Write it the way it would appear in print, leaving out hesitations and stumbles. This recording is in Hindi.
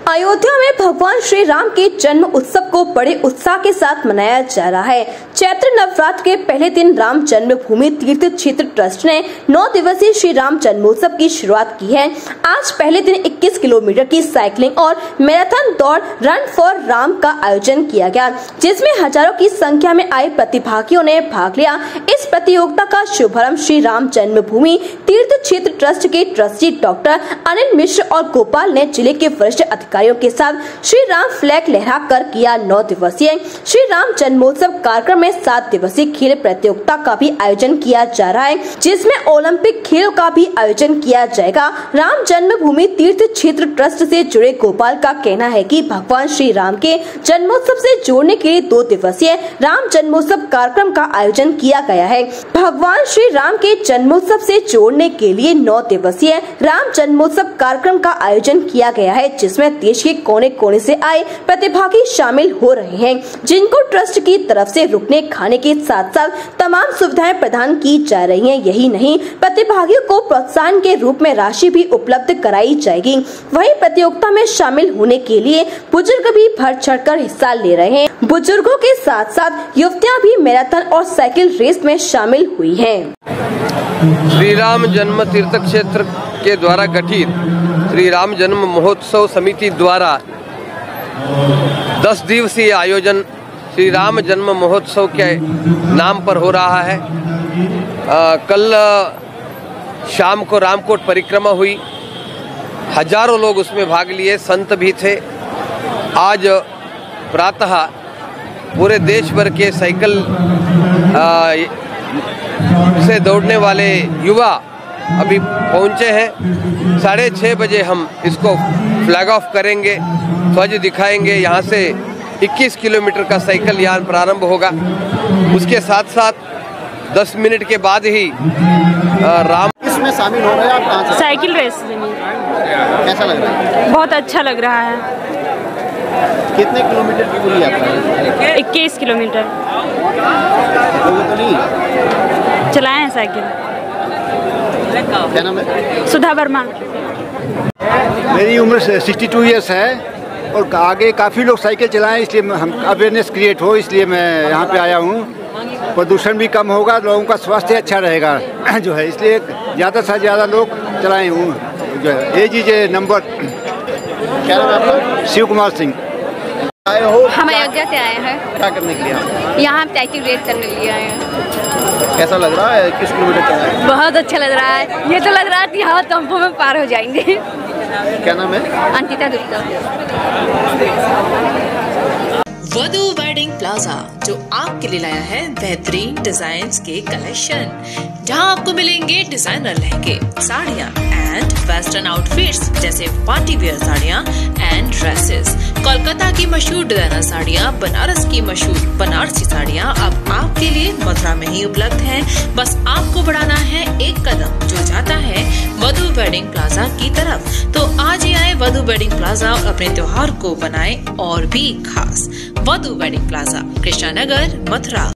अयोध्या में भगवान श्री राम के जन्म उत्सव को बड़े उत्साह के साथ मनाया जा रहा है। चैत्र नवरात्र के पहले दिन राम जन्मभूमि तीर्थ क्षेत्र ट्रस्ट ने 9 दिवसीय श्री राम जन्मोत्सव की शुरुआत की है। आज पहले दिन 21 किलोमीटर की साइकिलिंग और मैराथन दौड़ रन फॉर राम का आयोजन किया गया, जिसमें हजारों की संख्या में आए प्रतिभागियों ने भाग लिया। इस प्रतियोगिता का शुभारंभ श्री राम जन्मभूमि तीर्थ क्षेत्र ट्रस्ट के ट्रस्टी डॉक्टर अनिल मिश्र और गोपाल ने जिले के वरिष्ठ अधिकारियों के साथ श्री राम फ्लैग लहराकर किया। 9 दिवसीय श्री राम जन्मोत्सव कार्यक्रम में 7 दिवसीय खेल प्रतियोगिता का भी आयोजन किया जा रहा है, जिसमें ओलंपिक खेलों का भी आयोजन किया जाएगा। राम जन्मभूमि तीर्थ क्षेत्र ट्रस्ट से जुड़े गोपाल का कहना है कि भगवान श्री राम के जन्मोत्सव से जोड़ने के लिए 2 दिवसीय राम जन्मोत्सव कार्यक्रम का आयोजन किया गया है। भगवान श्री राम के जन्मोत्सव से जोड़ने के लिए 9 दिवसीय राम जन्मोत्सव कार्यक्रम का आयोजन किया गया है, जिसमें देश के कोने कोने से आए प्रतिभागी शामिल हो रहे हैं, जिनको ट्रस्ट की तरफ से रुकने खाने के साथ साथ तमाम सुविधाएं प्रदान की जा रही हैं। यही नहीं, प्रतिभागियों को प्रोत्साहन के रूप में राशि भी उपलब्ध कराई जाएगी। वहीं प्रतियोगिता में शामिल होने के लिए बुजुर्ग भी बढ़ चढ़कर हिस्सा ले रहे हैं। बुजुर्गों के साथ साथ युवतियां भी मैराथन और साइकिल रेस में शामिल हुई हैं। श्री राम जन्म तीर्थ क्षेत्र के द्वारा गठित श्री राम जन्म महोत्सव समिति द्वारा 10 दिवसीय आयोजन श्री राम जन्म महोत्सव के नाम पर हो रहा है। कल शाम को रामकोट परिक्रमा हुई, हजारों लोग उसमें भाग लिए, संत भी थे। आज प्रातः पूरे देश भर के साइकिल से दौड़ने वाले युवा अभी पहुंचे हैं। 6:30 बजे हम इसको फ्लैग ऑफ करेंगे, ध्वज दिखाएंगे। यहाँ से 21 किलोमीटर का साइकिल यान प्रारंभ होगा। उसके साथ साथ 10 मिनट के बाद ही राम इसमें शामिल हो रहे हैं। आप कहाँ से? साइकिल रेस में। कैसा लग रहा है? बहुत अच्छा लग रहा है। कितने किलोमीटर की पूरी यात्रा है? 21 किलोमीटर। तो नहीं चलाए हैं साइकिल। क्या नाम है? सुधा वर्मा। मेरी उम्र 62 ईयर्स है और आगे काफ़ी लोग साइकिल चलाएं, इसलिए हम अवेयरनेस क्रिएट हो, इसलिए मैं यहाँ पे आया हूँ। प्रदूषण भी कम होगा, लोगों का स्वास्थ्य अच्छा रहेगा जो है, इसलिए ज़्यादा से ज़्यादा लोग चलाए हूँ जो है। Age is a number. क्या नाम है आपका? शिव कुमार सिंह। आए हो? हम अयोध्या से आए हैं। क्या करने के लिए? यहाँ साइकिल रेस करने के लिए आए हैं। कैसा लग रहा है? किस किलोमीटर चला है? बहुत अच्छा लग रहा है। ये तो लग रहा है कि यहाँ टेम्पो में पार हो जाएंगे। क्या नाम है? अंकिता गुप्ता। वधु वेडिंग प्लाजा जो आपके लिए लाया है बेहतरीन डिजाइन्स के कलेक्शन, जहां आपको मिलेंगे डिजाइनर लहंगे, साड़ियां एंड वेस्टर्न आउटफिट्स जैसे पार्टी वेयर साड़ियां एंड ड्रेसेस। कोलकाता की मशहूर डिजाइनर साड़ियां, बनारस की मशहूर बनारसी साड़ियां अब आपके लिए मथुरा में ही उपलब्ध हैं। बस आपको बढ़ाना है एक कदम, जो जाता है वधु वेडिंग प्लाजा की तरफ। तो आज ही आए वधु वेडिंग प्लाजा और अपने त्योहार को बनाए और भी खास। Vadhu wedding plaza, Krishna Nagar, Mathura.